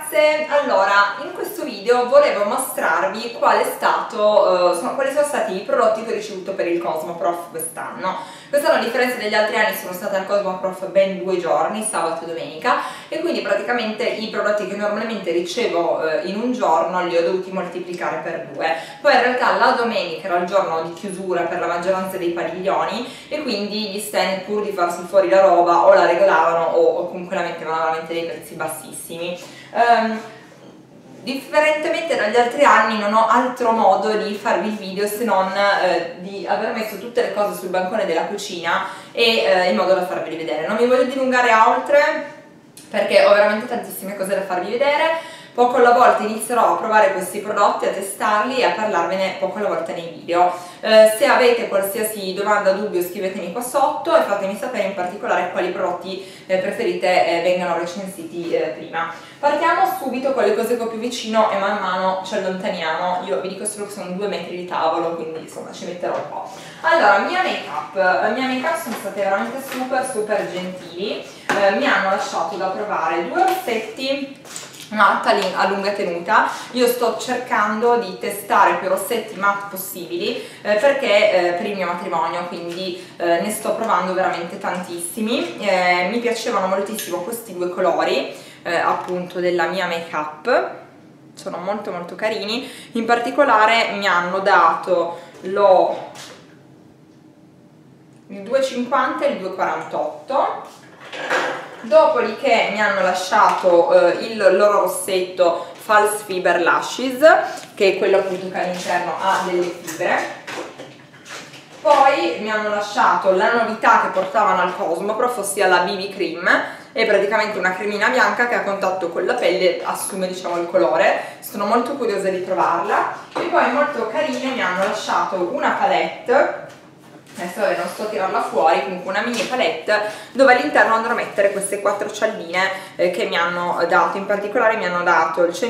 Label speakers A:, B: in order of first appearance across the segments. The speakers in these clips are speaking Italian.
A: ragazze, allora in questo video volevo mostrarvi quali sono stati i prodotti che ho ricevuto per il Cosmoprof quest'anno. Quest'anno, a differenza degli altri anni, sono stata al Cosmoprof ben 2 giorni, sabato e domenica, e quindi praticamente i prodotti che normalmente ricevo in un giorno li ho dovuti moltiplicare per 2. Poi in realtà la domenica era il giorno di chiusura per la maggioranza dei padiglioni e quindi gli stand, pur di farsi fuori la roba, o la regalavano o comunque la mettevano veramente dei prezzi bassissimi. Differentemente dagli altri anni non ho altro modo di farvi il video se non di aver messo tutte le cose sul bancone della cucina e in modo da farveli vedere. Non mi voglio dilungare oltre perché ho veramente tantissime cose da farvi vedere. Poco alla volta inizierò a provare questi prodotti, a testarli e a parlarvene poco alla volta nei video. Se avete qualsiasi domanda o dubbio scrivetemi qua sotto e fatemi sapere in particolare quali prodotti preferite vengano recensiti prima. Partiamo subito con le cose che ho più vicino e man mano ci allontaniamo. Io vi dico solo che sono 2 metri di tavolo, quindi insomma ci metterò un po'. Allora, mia make-up sono state veramente super gentili. Mi hanno lasciato da provare 2 rossetti matte a lunga tenuta. Io sto cercando di testare più rossetti matte possibili perché per il mio matrimonio, quindi ne sto provando veramente tantissimi. Mi piacevano moltissimo questi 2 colori appunto della mia make up, sono molto carini. In particolare mi hanno dato il 2,50 e il 2,48. Dopodiché mi hanno lasciato il loro rossetto False Fiber Lashes, che è quello appunto che all'interno ha delle fibre. Poi mi hanno lasciato la novità che portavano al Cosmoprof, ossia la BB Cream. È praticamente una cremina bianca che a contatto con la pelle assume, diciamo, il colore. Sono molto curiosa di provarla. E poi molto carine mi hanno lasciato una palette. Adesso non sto a tirarla fuori, comunque una mini palette dove all'interno andrò a mettere queste 4 cialline che mi hanno dato. In particolare mi hanno dato il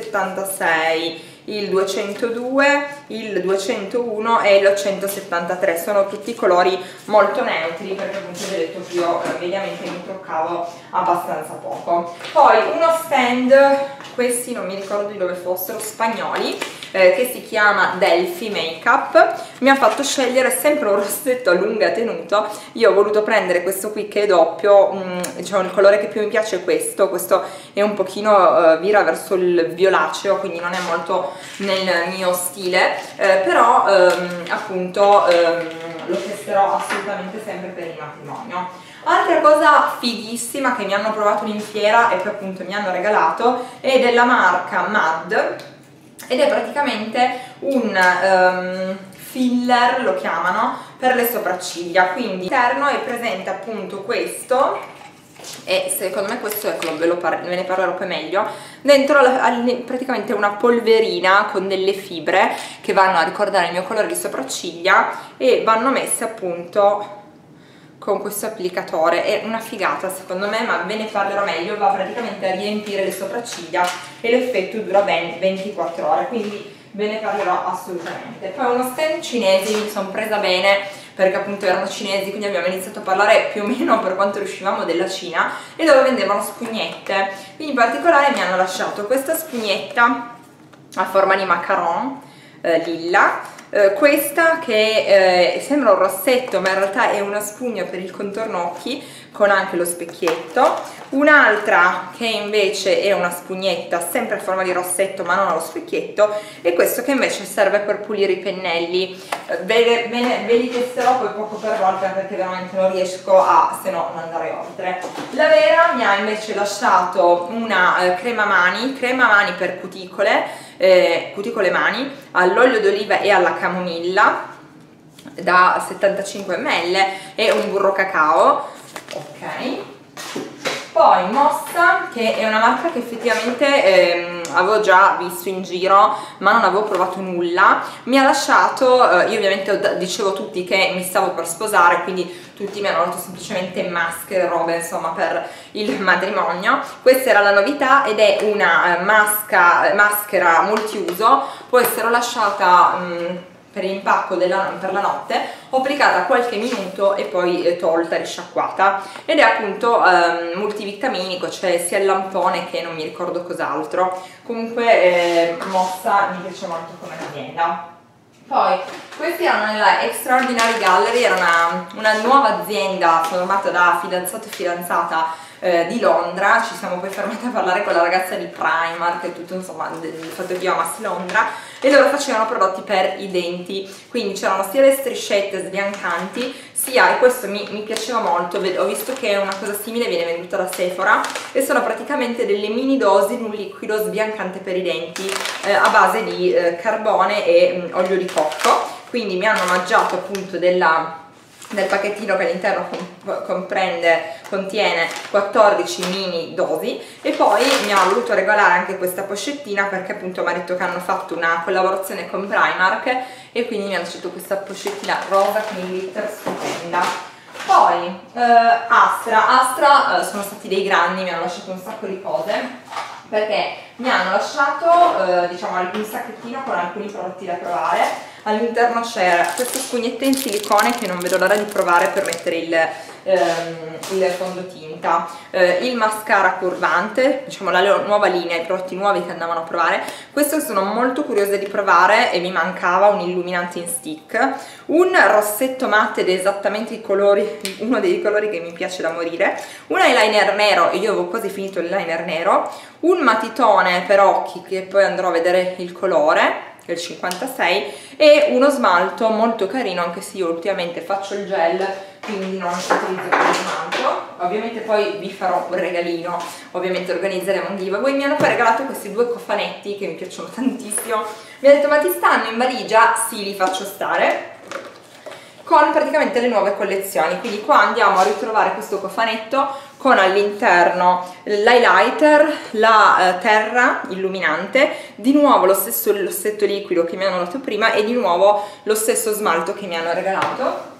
A: 176, il 202, il 201 e il 173. Sono tutti colori molto neutri perché appunto vi ho detto che io mediamente mi truccavo abbastanza poco. Poi uno stand, questi non mi ricordo di dove fossero, spagnoli, che si chiama Delphi Makeup. Mi ha fatto scegliere sempre un rossetto a lunga tenuta. Io ho voluto prendere questo qui che è doppio, diciamo il colore che più mi piace è questo è un pochino vira verso il violaceo, quindi non è molto nel mio stile, però appunto lo testerò assolutamente sempre per il matrimonio. Altra cosa fighissima che mi hanno provato in fiera e che appunto mi hanno regalato è della marca MAD, ed è praticamente un filler, lo chiamano, per le sopracciglia. Quindi all'interno è presente appunto questo, e secondo me questo, ecco, ve ne parlerò poi meglio. Dentro praticamente una polverina con delle fibre che vanno a ricordare il mio colore di sopracciglia e vanno messe appunto con questo applicatore. È una figata secondo me, ma ve ne parlerò meglio. Va praticamente a riempire le sopracciglia e l'effetto dura ben 24 ore, quindi ve ne parlerò assolutamente. Poi uno stand cinese, mi sono presa bene perché appunto erano cinesi, quindi abbiamo iniziato a parlare più o meno per quanto riuscivamo della Cina, e dove vendevano spugnette. Quindi in particolare mi hanno lasciato questa spugnetta a forma di macaron lilla, questa che sembra un rossetto ma in realtà è una spugna per il contorno occhi con anche lo specchietto, un'altra che invece è una spugnetta sempre a forma di rossetto ma non ha lo specchietto, e questo che invece serve per pulire i pennelli. Ve li testerò poi poco per volta perché veramente non riesco a, se no, non andare oltre. La Vera mi ha invece lasciato una crema mani per cuticole mani all'olio d'oliva e alla camomilla da 75 ml e un burro cacao. Ok, poi Mossa, che è una marca che effettivamente avevo già visto in giro ma non avevo provato nulla, mi ha lasciato, io ovviamente dicevo a tutti che mi stavo per sposare, quindi tutti mi hanno dato semplicemente maschere, robe insomma per il matrimonio. Questa era la novità ed è una maschera multiuso, può essere lasciata per l'impacco per la notte, ho applicata qualche minuto e poi tolta, risciacquata, ed è appunto multivitaminico, cioè sia il lampone che non mi ricordo cos'altro. Comunque mossa, mi piace molto come azienda. Poi questi erano nella Extraordinary Gallery, era una nuova azienda formata da fidanzato e fidanzata di Londra. Ci siamo poi fermati a parlare con la ragazza di Primark e tutto, insomma, del fatto che io amassi Londra, e loro facevano prodotti per i denti, quindi c'erano sia le striscette sbiancanti sia, e questo mi piaceva molto, ho visto che una cosa simile viene venduta da Sephora, e sono praticamente delle mini dosi di un liquido sbiancante per i denti a base di carbone e olio di cocco. Quindi mi hanno omaggiato appunto del pacchettino che all'interno contiene 14 mini dosi, e poi mi ha voluto regalare anche questa pochettina perché appunto mi ha detto che hanno fatto una collaborazione con Primark, e quindi mi hanno lasciato questa pochettina rosa con il glitter stupenda. Poi Astra sono stati dei grandi, mi hanno lasciato un sacco di cose, perché mi hanno lasciato diciamo un sacchettino con alcuni prodotti da provare. All'interno c'era questa spugnetta in silicone che non vedo l'ora di provare per mettere il fondotinta, il mascara curvante, diciamo la nuova linea, i prodotti nuovi che andavano a provare. Questo sono molto curiosa di provare e mi mancava un illuminante in stick, un rossetto matte ed esattamente i colori, uno dei colori che mi piace da morire, un eyeliner nero, e io avevo quasi finito l'eyeliner nero, un matitone per occhi che poi andrò a vedere il colore, che è il 56, e uno smalto molto carino, anche se io ultimamente faccio il gel, quindi non utilizzo più lo smalto. Ovviamente poi vi farò un regalino, ovviamente organizzeremo un giveaway. Mi hanno poi regalato questi due cofanetti che mi piacciono tantissimo. Mi ha detto: ma ti stanno in valigia? Sì, li faccio stare, con praticamente le nuove collezioni. Quindi qua andiamo a ritrovare questo cofanetto con all'interno l'highlighter, la terra illuminante, di nuovo lo stesso rossetto liquido che mi hanno dato prima, e di nuovo lo stesso smalto che mi hanno regalato.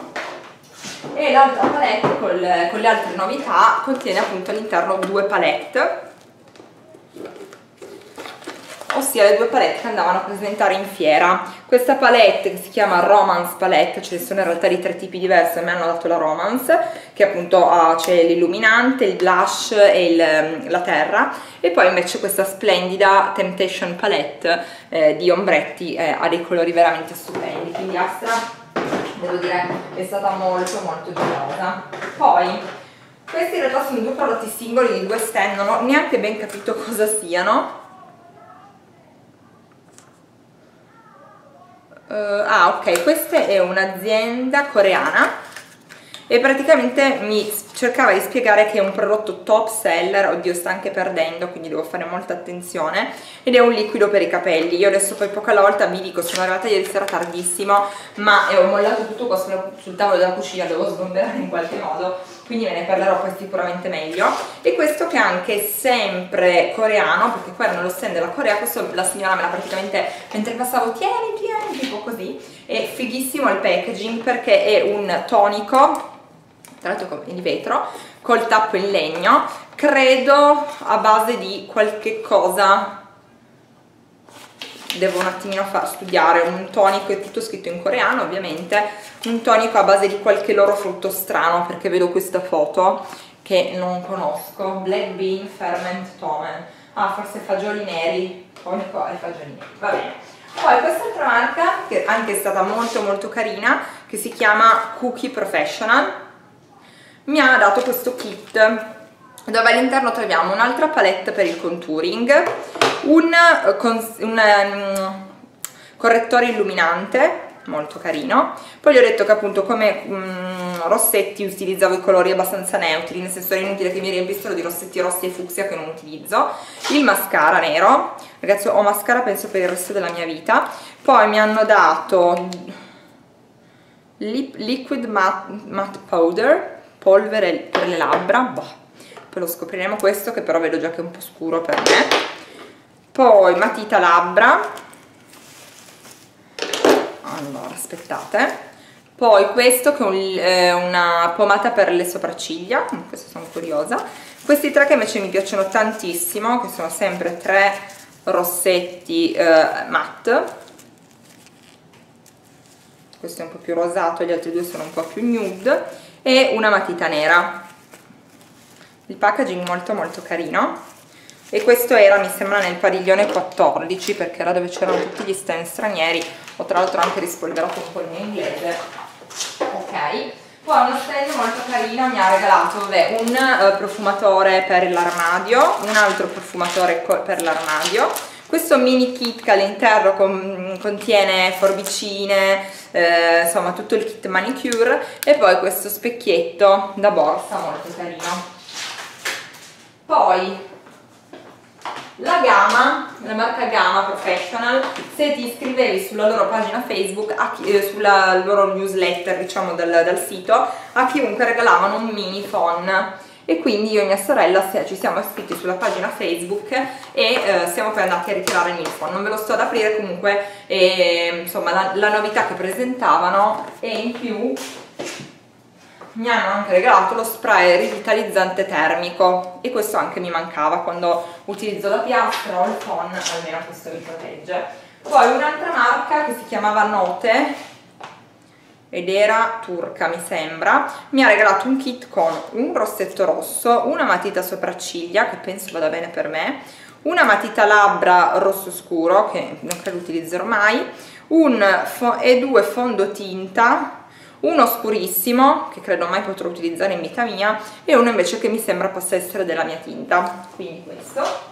A: E l'altra palette con le altre novità contiene appunto all'interno due palette, ossia le due palette che andavano a presentare in fiera. Questa palette, che si chiama Romance Palette, ce ne sono in realtà di 3 tipi diversi, mi hanno dato la Romance, che appunto c'è l'illuminante, il blush e la terra, e poi invece questa splendida Temptation Palette di ombretti, ha dei colori veramente stupendi. Quindi Astra, devo dire, è stata molto molto generosa. Poi questi in realtà sono due prodotti singoli di due stand, non ho neanche ben capito cosa siano. Ok, questa è un'azienda coreana e praticamente mi cercava di spiegare che è un prodotto top seller. Oddio, sta anche perdendo, quindi devo fare molta attenzione, ed è un liquido per i capelli. Io adesso poi poco alla volta vi dico, sono arrivata ieri sera tardissimo, ma ho mollato tutto qua sul tavolo della cucina, devo sgomberare in qualche modo, quindi ve ne parlerò poi sicuramente meglio. E questo che è anche sempre coreano, perché qua era nello stand della Corea. Questo la signora me l'ha praticamente, mentre passavo, tieni, tipo così. È fighissimo il packaging, perché è un tonico, tra l'altro di vetro, col tappo in legno, credo a base di qualche cosa, devo un attimino studiare. Un tonico, è tutto scritto in coreano ovviamente, un tonico a base di qualche loro frutto strano, perché vedo questa foto che non conosco, Black Bean Ferment Tomen, forse fagioli neri, tonico ai fagioli neri, va bene. Poi quest'altra marca, che anche è stata molto molto carina, che si chiama Cookie Professional, mi ha dato questo kit dove all'interno troviamo un'altra palette per il contouring, un correttore illuminante molto carino. Poi gli ho detto che appunto come rossetti utilizzavo i colori abbastanza neutri, nel senso è inutile che mi riempissero di rossetti rossi e fucsia che non utilizzo. Il mascara nero, ragazzi, ho mascara penso per il resto della mia vita. Poi mi hanno dato Liquid Matte Powder, polvere per le labbra, boh, poi lo scopriremo questo, che però vedo già che è un po' scuro per me. Poi matita labbra, allora aspettate, poi questo che è una pomata per le sopracciglia, questo sono curiosa. Questi tre che invece mi piacciono tantissimo, che sono sempre 3 rossetti matte, questo è un po' più rosato, gli altri due sono un po' più nude, e una matita nera. Il packaging molto molto carino, e questo era, mi sembra, nel padiglione 14, perché era dove c'erano tutti gli stand stranieri. Ho tra l'altro anche rispolverato un po' il mio inglese. Ok, poi uno stand molto carino mi ha regalato, vabbè, un profumatore per l'armadio, un altro profumatore per l'armadio, questo mini kit che all'interno contiene forbicine, insomma tutto il kit manicure, e poi questo specchietto da borsa molto carino. Poi la Gamma, la marca Gamma Professional, se ti iscrivevi sulla loro pagina Facebook, sulla loro newsletter, diciamo, dal sito, a chiunque regalavano un mini phone, e quindi io e mia sorella ci siamo iscritti sulla pagina Facebook e siamo poi andati a ritirare il mini phone. Non ve lo sto ad aprire, comunque insomma la novità che presentavano, e in più mi hanno anche regalato lo spray rivitalizzante termico, e questo anche mi mancava quando utilizzo la piastra o il phon, almeno questo mi protegge. Poi un'altra marca che si chiamava Note ed era turca, mi sembra, mi ha regalato un kit con un rossetto rosso, una matita sopracciglia che penso vada bene per me, una matita labbra rosso scuro che non credo utilizzerò mai, e due fondotinta, uno scurissimo che credo mai potrò utilizzare in vita mia, e uno invece che mi sembra possa essere della mia tinta, quindi questo.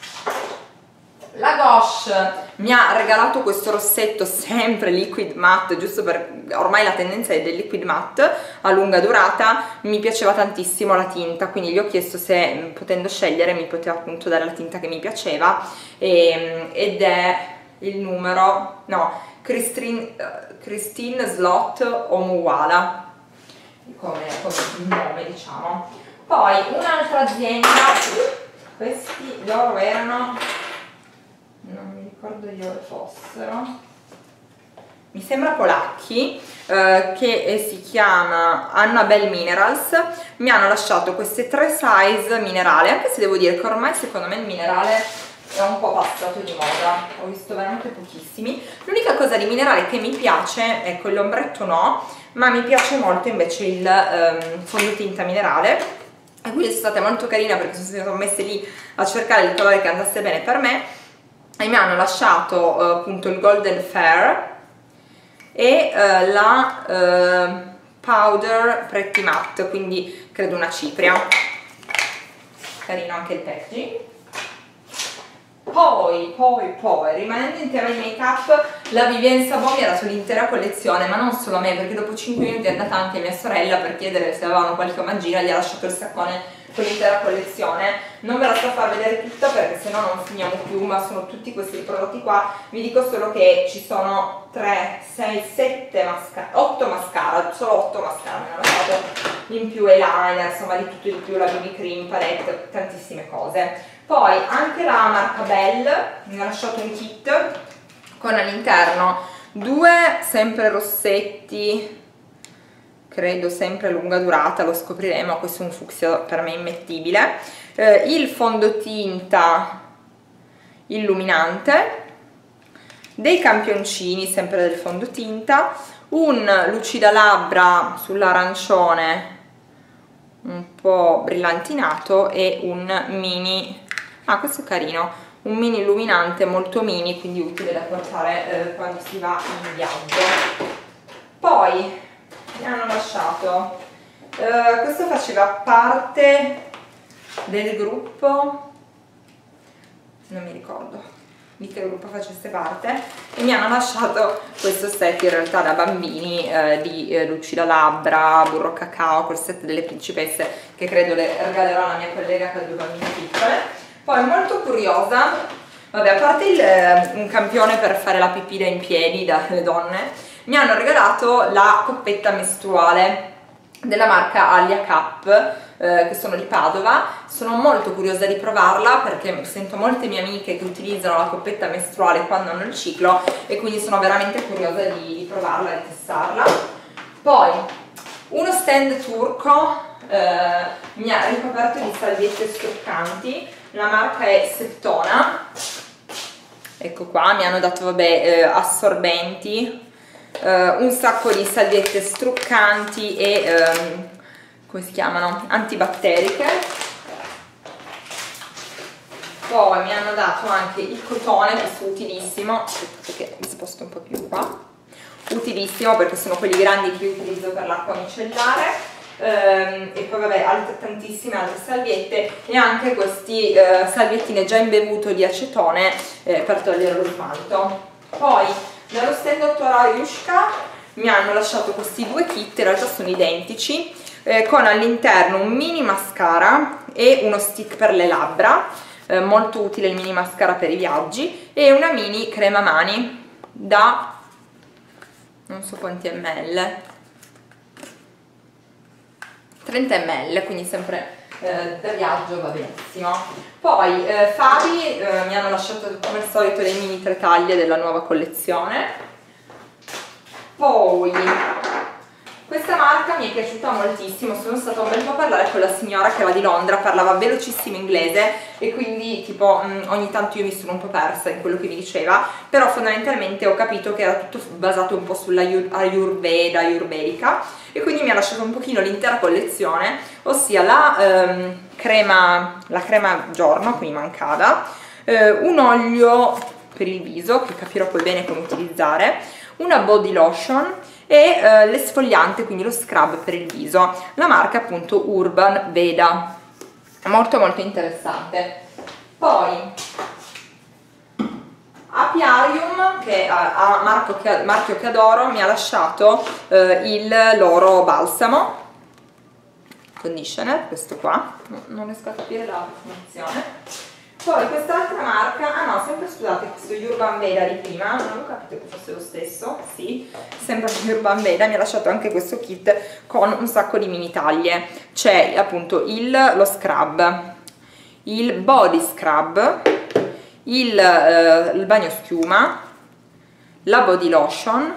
A: La Gosh mi ha regalato questo rossetto sempre liquid matte, giusto per, ormai la tendenza è del liquid matte a lunga durata, mi piaceva tantissimo la tinta, quindi gli ho chiesto se, potendo scegliere, mi poteva appunto dare la tinta che mi piaceva, ed è il numero, no, Christine Slot Omuwala come nome, diciamo. Poi un'altra azienda, questi loro erano, non mi ricordo di dove fossero, mi sembra polacchi, che si chiama Annabelle Minerals, mi hanno lasciato queste 3 size minerale, anche se devo dire che ormai secondo me il minerale è un po' passato di moda, ho visto veramente pochissimi. L'unica cosa di minerale che mi piace, ecco, l'ombretto no, ma mi piace molto invece il fondotinta minerale, e quindi sono state molto carine perché sono messe lì a cercare il colore che andasse bene per me, e mi hanno lasciato appunto il Golden Fair e la Powder Pretty Matte, quindi credo una cipria. Carino anche il packaging. Poi, rimanendo in tema di make up, la Vivienne Sabon mi ha dato l'intera collezione, ma non solo a me, perché dopo 5 minuti è andata anche mia sorella per chiedere se avevano qualche omaggina, gli ha lasciato il saccone con l'intera collezione. Non ve la sto a far vedere tutta perché sennò non finiamo più, ma sono tutti questi prodotti qua. Vi dico solo che ci sono 3, 6, 7 mascara, 8 mascara, solo 8 mascara mi hanno lasciato, in più eyeliner, insomma di tutto e di più, la BB cream, palette, tantissime cose. Poi anche la marca Belle mi ha lasciato un kit con all'interno 2 sempre rossetti, credo sempre a lunga durata, lo scopriremo, questo è un fucsia per me immettibile, il fondotinta illuminante, dei campioncini sempre del fondotinta, un lucida labbra sull'arancione un po' brillantinato, e un mini, questo è carino, un mini illuminante molto mini, quindi utile da portare quando si va in viaggio. Poi mi hanno lasciato, questo faceva parte del gruppo, non mi ricordo di che gruppo facesse parte, e mi hanno lasciato questo set in realtà da bambini di lucida labbra, burro cacao, col set delle principesse, che credo le regalerò alla mia collega che ha 2 bambine piccole. Poi molto curiosa, vabbè, a parte un campione per fare la pipì in piedi dalle donne, mi hanno regalato la coppetta mestruale della marca Alia Cup, che sono di Padova. Sono molto curiosa di provarla perché sento molte mie amiche che utilizzano la coppetta mestruale quando hanno il ciclo, e quindi sono veramente curiosa di provarla e testarla. Poi uno stand turco mi ha ricoperto di salviette struccanti, la marca è Septona, ecco qua, mi hanno dato, vabbè, assorbenti un sacco di salviette struccanti e come si chiamano? Antibatteriche. Poi mi hanno dato anche il cotone, questo utilissimo, perché mi sposto un po' più qua, utilissimo perché sono quelli grandi che io utilizzo per l'acqua micellare. E poi vabbè tantissime altre salviette e anche questi salviettine già imbevuto di acetone per togliere lo smalto. Poi dallo stand Dottor Ayushka mi hanno lasciato questi due kit, in realtà sono identici, con all'interno un mini mascara e uno stick per le labbra, molto utile il mini mascara per i viaggi, e una mini crema mani da non so quanti ml, 30 ml, quindi sempre da viaggio va benissimo. Poi Fabi mi hanno lasciato come al solito le mini 3 taglie della nuova collezione. Poi questa marca mi è piaciuta moltissimo, sono stata un bel po' a parlare con la signora che era di Londra, parlava velocissimo inglese e quindi tipo ogni tanto io mi sono un po' persa in quello che mi diceva, però fondamentalmente ho capito che era tutto basato un po' sulla ayurvedica, e quindi mi ha lasciato un pochino l'intera collezione, ossia la crema giorno, quindi mancada, un olio per il viso che capirò poi bene come utilizzare, una body lotion e l'esfoliante, quindi lo scrub per il viso, la marca appunto Urban Veda, molto molto interessante. Poi Apiarium, che marchio che adoro, mi ha lasciato il loro balsamo conditioner, questo qua, non riesco a capire la definizione. Poi quest'altra marca, ah no, sempre scusate, questo Urban Veda di prima, non avevo capito che fosse lo stesso, sì, sempre Urban Veda, mi ha lasciato anche questo kit con un sacco di mini taglie. C'è appunto lo scrub, il body scrub, il bagno schiuma, la body lotion,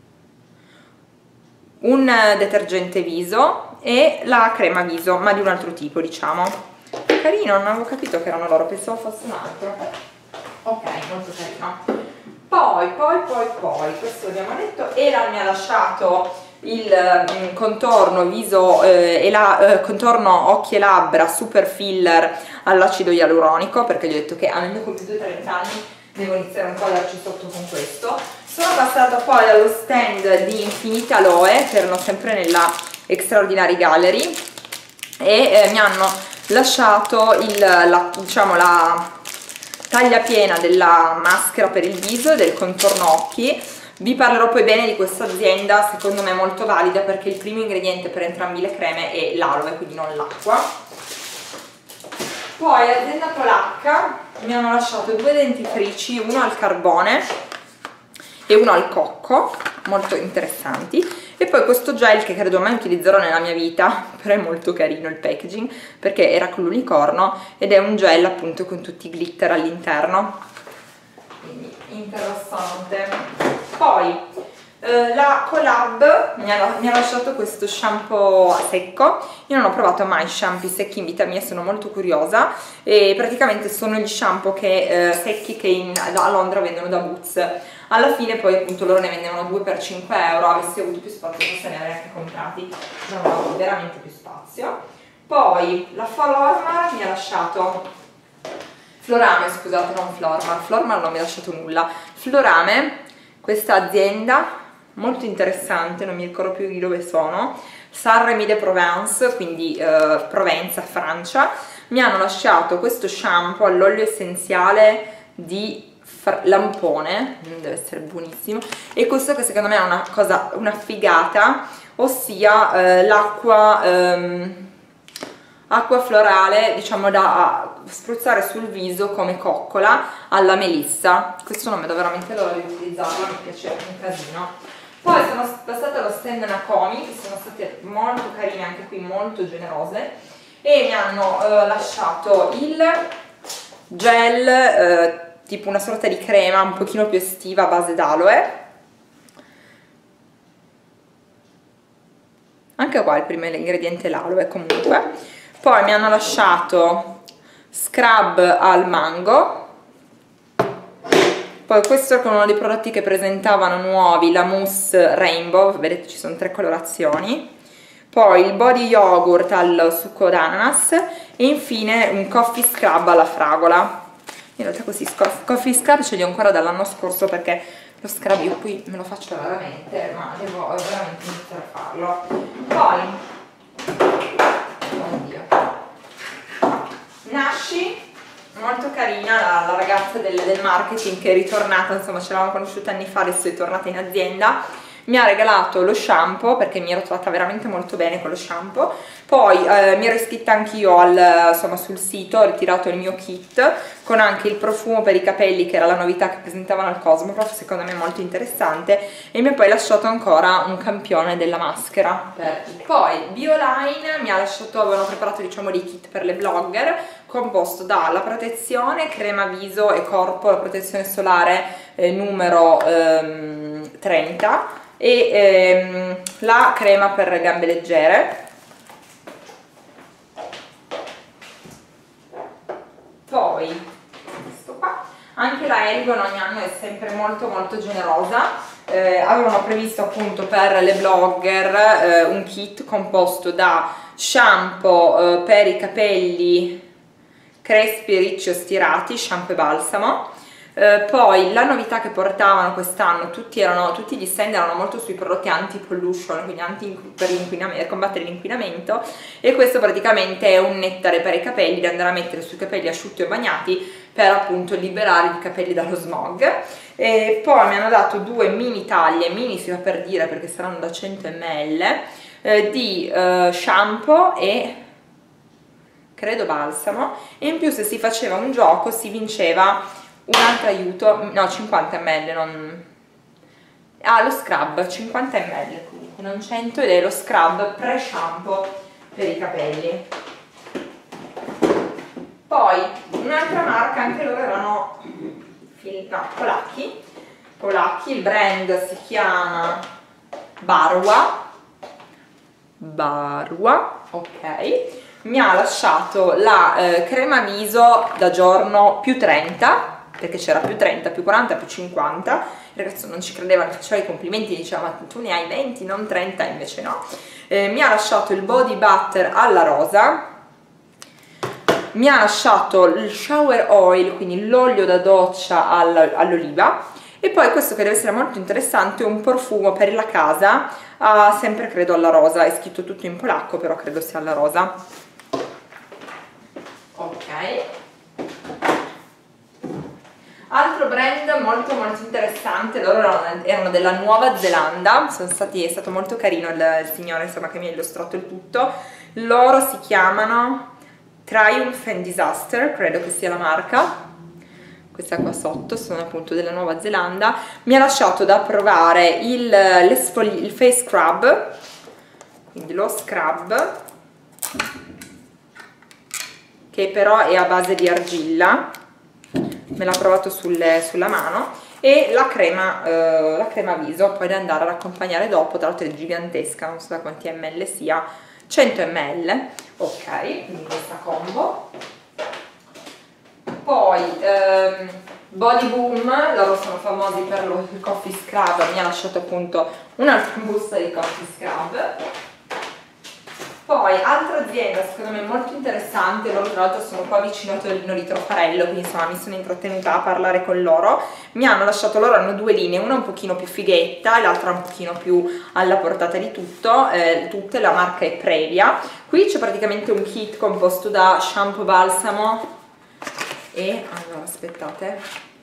A: un detergente viso e la crema viso, ma di un altro tipo, diciamo. Carino, non avevo capito che erano loro, pensavo fosse un altro. Ok, molto carino. Poi, questo abbiamo detto. Ela mi ha lasciato il contorno viso e contorno occhi e labbra super filler all'acido ialuronico, perché gli ho detto che avendo compiuto 30 anni devo iniziare un po' a darci sotto con questo. Sono passata poi allo stand di Infinita Aloe, che erano sempre nella Extraordinary Gallery, e mi hanno lasciato diciamo la taglia piena della maschera per il viso e del contorno occhi. Vi parlerò poi bene di questa azienda, secondo me molto valida, perché il primo ingrediente per entrambi le creme è l'aloe, quindi non l'acqua. Poi azienda polacca mi hanno lasciato due dentifrici, uno al carbone e uno al cocco, molto interessanti, e poi questo gel che credo mai utilizzerò nella mia vita, però è molto carino il packaging perché era con l'unicorno ed è un gel appunto con tutti i glitter all'interno, quindi interessante. Poi la Collab mi ha lasciato questo shampoo secco. Io non ho provato mai shampoo secchi in vita mia, sono molto curiosa, e praticamente sono gli shampoo secchi che a Londra vendono da Boots. Alla fine poi appunto loro ne vendevano 2 per 5 euro, avessi avuto più spazio forse ne avrei anche comprati, non avevo veramente più spazio. Poi la Flormar mi ha lasciato Florame, scusate, non Flormar, Flormar non mi ha lasciato nulla. Florame, questa azienda molto interessante, non mi ricordo più di dove sono, Saint-Rémy de Provence, quindi Provenza, Francia. Mi hanno lasciato questo shampoo all'olio essenziale di lampone, deve essere buonissimo, e questo che secondo me è una figata, ossia l'acqua florale, diciamo, da spruzzare sul viso come coccola alla melissa. Questo non vedo veramente l'ora di utilizzarlo, mi piace un casino. Poi sono passata allo stand Nakomi, che sono state molto carine, anche qui molto generose, e mi hanno lasciato il gel tipo una sorta di crema un pochino più estiva a base d'aloe. Anche qua il primo ingrediente è l'aloe comunque. Poi mi hanno lasciato scrub al mango, Poi questo è uno dei prodotti che presentavano nuovi, la mousse rainbow, vedete ci sono 3 colorazioni. Poi il body yogurt al succo d'ananas e infine un coffee scrub alla fragola. In realtà questi coffee scrub ce li ho ancora dall'anno scorso perché lo scrub io qui me lo faccio raramente, ma devo veramente iniziare a farlo. Poi, oddio, Nashi, molto carina la ragazza del marketing che è ritornata, insomma ce l'avevamo conosciuta anni fa, adesso è tornata in azienda. Mi ha regalato lo shampoo perché mi ero trovata veramente molto bene con lo shampoo. Poi mi ero iscritta anch'io insomma, sul sito, ho ritirato il mio kit con anche il profumo per i capelli che era la novità che presentavano al Cosmoprof, secondo me molto interessante, e mi ha poi lasciato ancora un campione della maschera. Poi Bioline mi ha lasciato, avevano preparato diciamo dei kit per le blogger composto dalla protezione, crema viso e corpo, la protezione solare numero 30 e la crema per gambe leggere. Poi questo qua, anche la Elgon ogni anno è sempre molto molto generosa. Avevano previsto appunto per le blogger un kit composto da shampoo per i capelli crespi, ricci o stirati, shampoo e balsamo. Poi la novità che portavano quest'anno, tutti gli stand erano molto sui prodotti anti-pollution, quindi per combattere l'inquinamento, e questo praticamente è un nettare per i capelli da andare a mettere sui capelli asciutti o bagnati per appunto liberare i capelli dallo smog. E poi mi hanno dato 2 mini taglie, mini si fa per dire perché saranno da 100 ml, di shampoo e credo balsamo, e in più se si faceva un gioco si vinceva un altro aiuto, no 50 ml, lo scrub 50 ml comunque, non 100, ed è lo scrub pre-shampoo per i capelli. Poi un'altra marca, anche loro erano polacchi, il brand si chiama Barua, ok. Mi ha lasciato la crema viso da giorno più 30, perché c'era più 30, più 40, più 50. Il ragazzo non ci credeva, mi faceva i complimenti, diceva ma tu ne hai 20, non 30, invece no. Mi ha lasciato il body butter alla rosa, mi ha lasciato il shower oil, quindi l'olio da doccia all'oliva, e poi questo che deve essere molto interessante, un profumo per la casa, sempre credo alla rosa, è scritto tutto in polacco però credo sia alla rosa. Ok, altro brand molto molto interessante, loro erano della Nuova Zelanda, è stato molto carino il signore insomma che mi ha illustrato il tutto. Loro si chiamano Triumph and Disaster, credo che sia la marca, questa qua sotto, sono appunto della Nuova Zelanda. Mi ha lasciato da provare il face scrub, quindi lo scrub, che però è a base di argilla, me l'ha provato sulla mano, e la crema viso poi da andare ad accompagnare dopo, tra l'altro è gigantesca, non so da quanti ml sia, 100 ml, ok, quindi questa combo. Poi Body Boom, loro sono famosi per il coffee scrub, mi ha lasciato appunto un'altra busta di coffee scrub. Poi altra azienda secondo me molto interessante, loro tra l'altro sono qua vicino a Torino di Troffarello, quindi insomma mi sono intrattenuta a parlare con loro. Mi hanno lasciato, loro hanno 2 linee, una un pochino più fighetta e l'altra un pochino più alla portata di tutte, la marca è Previa. Qui c'è praticamente un kit composto da shampoo, balsamo e, allora aspettate,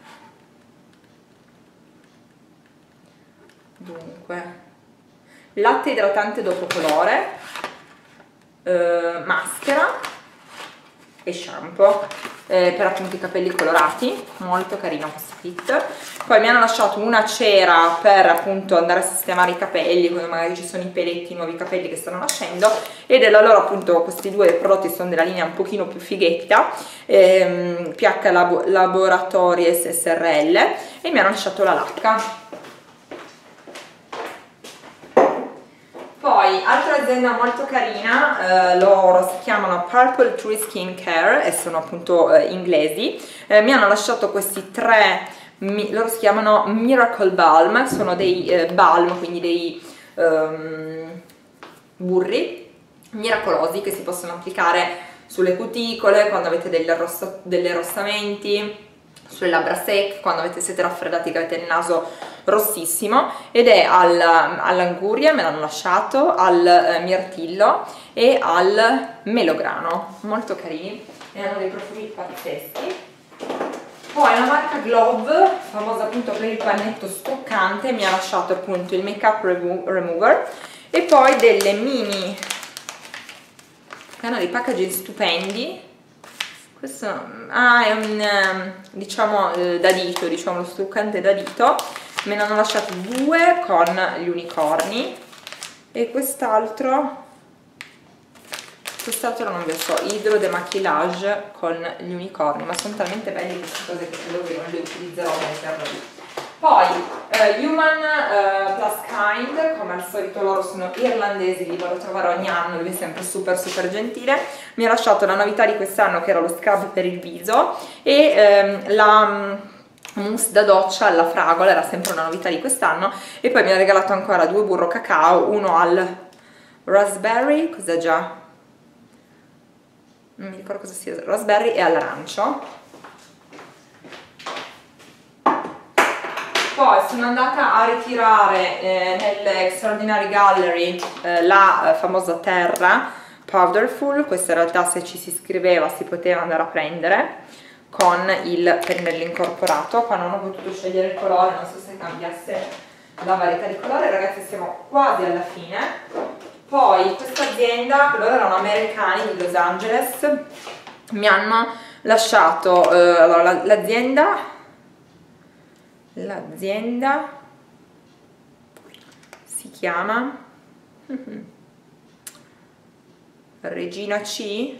A: dunque, latte idratante dopo colore, maschera e shampoo per appunto i capelli colorati, molto carino questo kit. Poi mi hanno lasciato una cera per appunto andare a sistemare i capelli quando magari ci sono i peletti, i nuovi capelli che stanno nascendo, e della loro appunto questi 2 prodotti sono della linea un pochino più fighetta, PH Laboratories SRL, e mi hanno lasciato la lacca. Poi, altra azienda molto carina, loro si chiamano Purple Tree Skin Care e sono appunto inglesi. Mi hanno lasciato questi 3 loro si chiamano Miracle Balm, sono dei balm, quindi dei burri miracolosi che si possono applicare sulle cuticole, quando avete degli arrossamenti, sulle labbra secche, quando siete raffreddati, che avete il naso rossissimo, ed è all'anguria, me l'hanno lasciato, al mirtillo e al melograno, molto carini e hanno dei profumi pazzeschi. Poi la marca Glove, famosa appunto per il pannetto struccante, mi ha lasciato appunto il make up remover e poi delle mini, che hanno dei packaging stupendi. Questo è un diciamo da dito, diciamo lo struccante da dito, me ne hanno lasciati due con gli unicorni e quest'altro non lo so, Hydro Demaquillage con gli unicorni, ma sono talmente belli queste cose che credo che non le utilizzerò mai. Poi Human Plus Kind, come al solito loro sono irlandesi, li vado a trovare ogni anno, lui è sempre super gentile, mi ha lasciato la novità di quest'anno che era lo scrub per il viso e la mousse da doccia alla fragola, era sempre una novità di quest'anno, e poi mi ha regalato ancora due burro cacao, uno al raspberry, cos'è già? Non mi ricordo cosa sia, raspberry e all'arancio. Poi sono andata a ritirare nell'Extraordinary Gallery la famosa Terra Powderful, questa in realtà se ci si iscriveva si poteva andare a prendere con il pennello incorporato. Qua non ho potuto scegliere il colore, non so se cambiasse la varietà di colore, ragazzi siamo quasi alla fine. Poi questa azienda, loro erano americani di Los Angeles, mi hanno lasciato allora, l'azienda si chiama Regina C,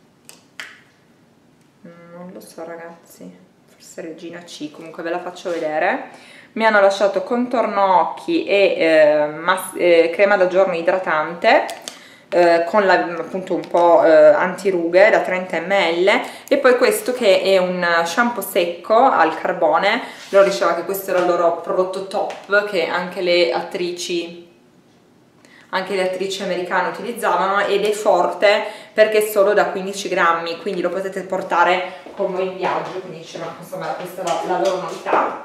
A: non lo so ragazzi, forse Regina C, comunque ve la faccio vedere. Mi hanno lasciato contorno occhi e crema da giorno idratante con appunto un po' antirughe da 30 ml, e poi questo che è un shampoo secco al carbone. Loro diceva che questo era il loro prodotto top, che anche le attrici americane utilizzavano, ed è forte perché è solo da 15 grammi, quindi lo potete portare con voi in viaggio, quindi dicevano insomma questa è la loro novità.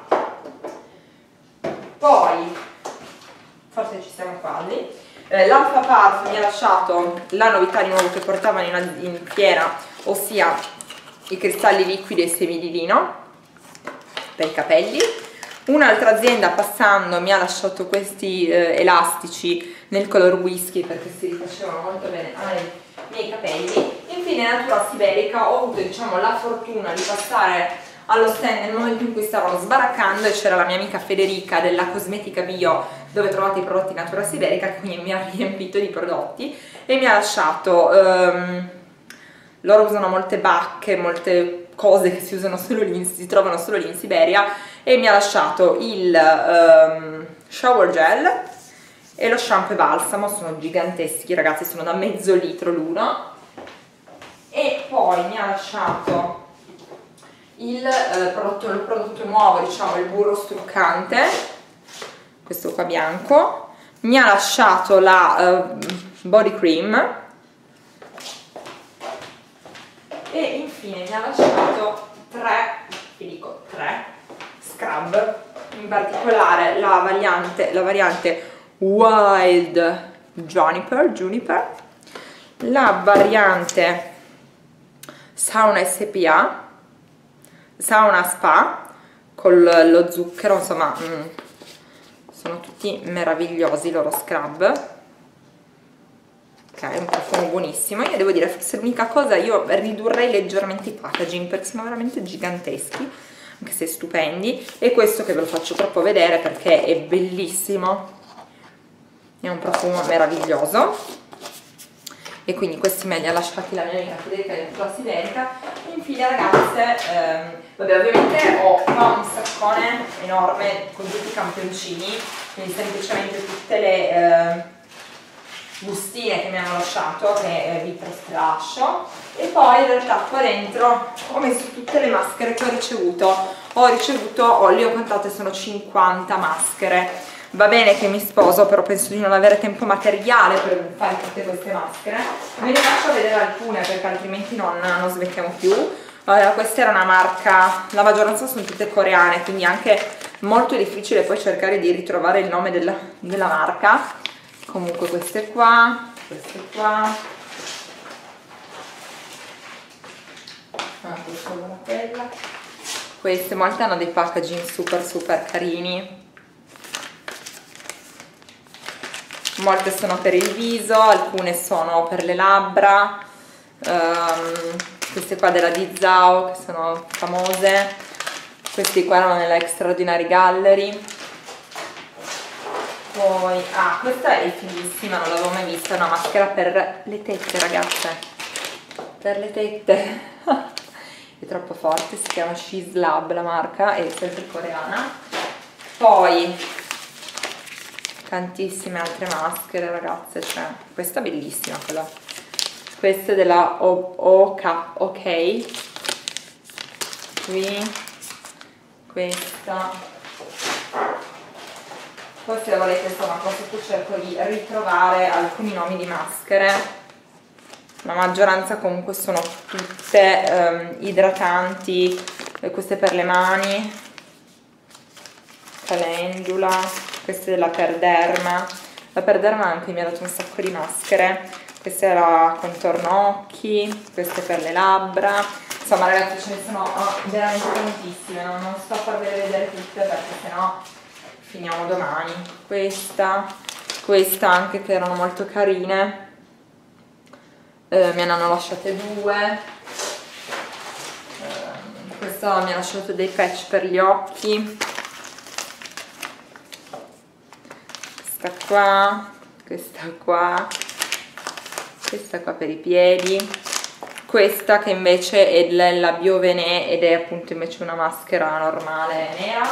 A: Poi forse ci siamo quasi. L'Alpha Parf mi ha lasciato la novità di nuovo che portavano in fiera, ossia i cristalli liquidi e i semi di lino per i capelli. Un'altra azienda, passando, mi ha lasciato questi elastici nel color whisky perché si rifacevano molto bene ai miei capelli. Infine Natura Siberica, ho avuto diciamo la fortuna di passare allo stand nel momento in cui stavano sbaraccando e c'era la mia amica Federica della Cosmetica Bio, dove trovate i prodotti Natura Siberica, che quindi mi ha riempito di prodotti e mi ha lasciato loro usano molte bacche, molte cose che si usano solo lì, si trovano solo lì in Siberia, e mi ha lasciato il shower gel e lo shampoo e balsamo. Sono giganteschi ragazzi, sono da mezzo litro l'uno. E poi mi ha lasciato il prodotto nuovo, diciamo il burro struccante, questo qua bianco. Mi ha lasciato la body cream e infine mi ha lasciato tre scrub, in particolare la variante Wild Juniper, la variante Sauna SPA, Sauna Spa con lo zucchero, insomma sono tutti meravigliosi i loro scrub. Ok, è un profumo buonissimo. Io devo dire, forse l'unica cosa, io ridurrei leggermente i packaging perché sono veramente giganteschi, anche se stupendi. E questo che ve lo faccio troppo vedere perché è bellissimo, è un profumo meraviglioso. E quindi questi me li ha lasciati la mia amica Federica di Natura Siberica. Infine ragazze, vabbè, ovviamente ho qua un saccone enorme con tutti i campioncini, quindi semplicemente tutte bustine che mi hanno lasciato, che vi lascio. E poi in realtà qua dentro ho messo tutte le maschere che ho ricevuto, le ho contate, sono 50 maschere. Va bene che mi sposo, però penso di non avere tempo materiale per fare tutte queste maschere. Ve ne faccio vedere alcune perché altrimenti non smettiamo più. Allora, questa era una marca, la maggioranza sono tutte coreane, quindi anche molto difficile poi cercare di ritrovare il nome della marca. Comunque queste qua, queste molte hanno dei packaging super carini. Molte sono per il viso, alcune sono per le labbra, queste qua della Di Zhao che sono famose, questi qua erano nella Extraordinary Gallery. Poi, questa è fighissima, non l'avevo mai vista, è una maschera per le tette, ragazze, per le tette, è troppo forte, si chiama She's Lab la marca, è sempre coreana. Poi tantissime altre maschere, ragazze, cioè questa è bellissima, questa è della OK, qui questa, poi se volete insomma questo cerco di ritrovare alcuni nomi di maschere, la maggioranza comunque sono tutte idratanti, queste per le mani, calendula, questa è della Perderma, la Perderma anche mi ha dato un sacco di maschere, questa è la contorno occhi, queste per le labbra, insomma ragazzi ce ne sono veramente tantissime, non sto a farvele vedere tutte perché sennò finiamo domani. Questa anche che erano molto carine, me ne hanno lasciate due, questa mi ha lasciato dei patch per gli occhi, questa qua per i piedi, questa che invece è della Biovené ed è appunto invece una maschera normale nera.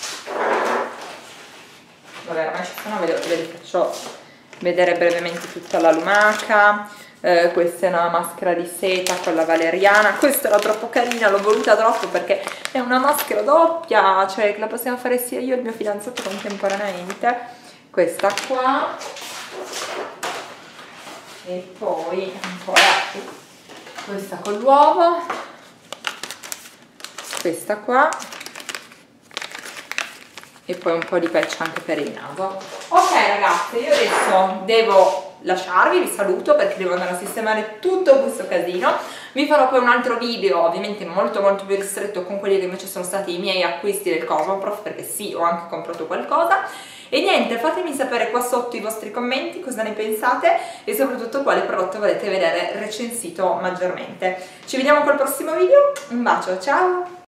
A: Vabbè, ormai ci sono, ve li faccio vedere brevemente tutta la lumaca. Questa è una maschera di seta con la valeriana, questa era troppo carina, l'ho voluta troppo perché è una maschera doppia, cioè la possiamo fare sia io e il mio fidanzato contemporaneamente. Questa qua, e poi ancora questa con l'uovo, questa qua, e poi un po' di patch anche per il naso. Ok ragazze, io adesso devo lasciarvi, vi saluto perché devo andare a sistemare tutto questo casino. Vi farò poi un altro video ovviamente molto più ristretto con quelli che invece sono stati i miei acquisti del Cosmoprof, perché sì, ho anche comprato qualcosa. E niente, fatemi sapere qua sotto i vostri commenti cosa ne pensate e soprattutto quale prodotto volete vedere recensito maggiormente. Ci vediamo col prossimo video, un bacio, ciao!